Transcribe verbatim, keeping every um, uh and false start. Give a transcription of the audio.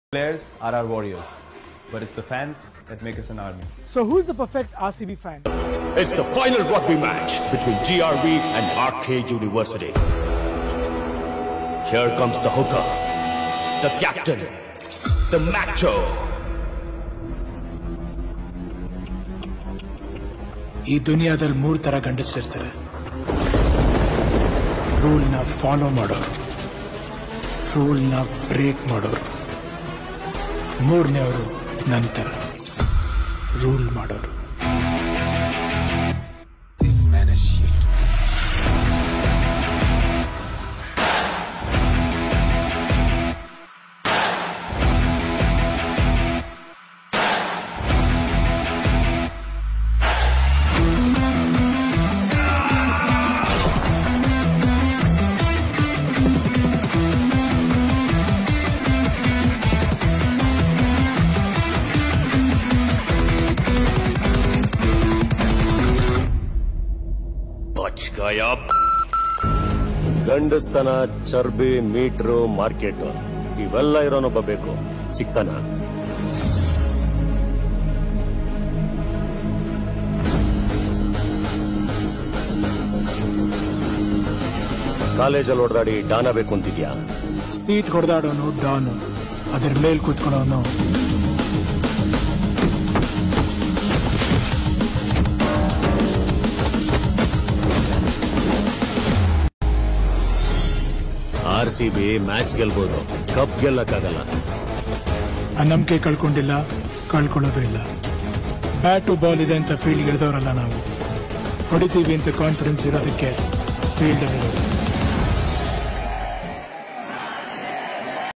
Players are our warriors, but it's the fans that make us an army. So who's the perfect R C B fan? It's the final rugby match between G R B and R K University. Here comes the hooker, the captain, the macho. ಈ ದುನಿಯಾದಲ್ಲಿ ಮೂರು ತರ ಗಂಡಸರಿರ್ತಾರೆ. Rule ನ follow ಮಾಡೋರು, rule ನ break ಮಾಡೋರು, ಮೂರನೇವರು ನಂತರ ರೂಲ್ ಮಾಡೋರು. This man is shit. ಗಂಡಸ್ತನ, ಚರ್ಬಿ, ಮೀಟ್ರು, ಮಾರ್ಕೆಟ್ ಇವೆಲ್ಲ ಇರೋನೊಬ್ಬ ಬೇಕು. ಸಿಗ್ತಾನ? ಕಾಲೇಜಲ್ಲಿ ಹೊಡೆದಾಡಿ ಡಾನ ಬೇಕು ಅಂತಿದ್ಯಾ? ಸೀಟ್ ಹೊಡೆದಾಡೋನು ಡಾನು, ಅದ್ರ ಮೇಲ್ ಕೂತ್ಕೊಳ್ಳೋನು ಆರ್ ಸಿ ಬಿ ಮ್ಯಾಚ್ ಗೆಲ್ಬಹುದು, ಕಪ್ ಗೆಲ್ಲಕ್ಕಾಗಲ್ಲ. ಆ ನಂಬಿಕೆ ಕಳ್ಕೊಂಡಿಲ್ಲ, ಕಳ್ಕೊಳ್ಳೋದು ಇಲ್ಲ. ಬ್ಯಾಟು ಬಾಲ್ ಇದೆ ಅಂತ ಫೀಲ್ಡ್ ಗೆಲ್ದವರಲ್ಲ ನಾವು. ಹೊಡಿತೀವಿ ಅಂತ ಕಾನ್ಫಿಡೆನ್ಸ್ ಇರೋದಕ್ಕೆ ಫೀಲ್ಡ್ ಅಲ್ಲಿ